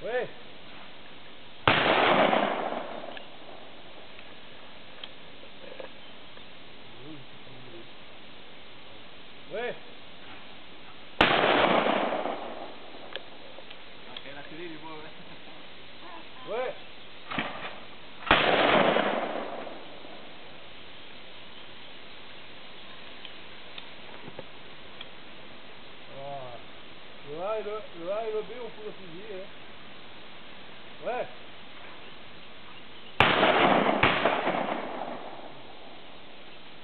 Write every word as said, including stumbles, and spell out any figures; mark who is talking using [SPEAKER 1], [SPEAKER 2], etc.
[SPEAKER 1] Ouais. Ouais.
[SPEAKER 2] Ok, la télé, il est beau, ouais.
[SPEAKER 1] Ouais. Ah. Le A et le, le A et le B, on peut l'utiliser. Hein. Ouais.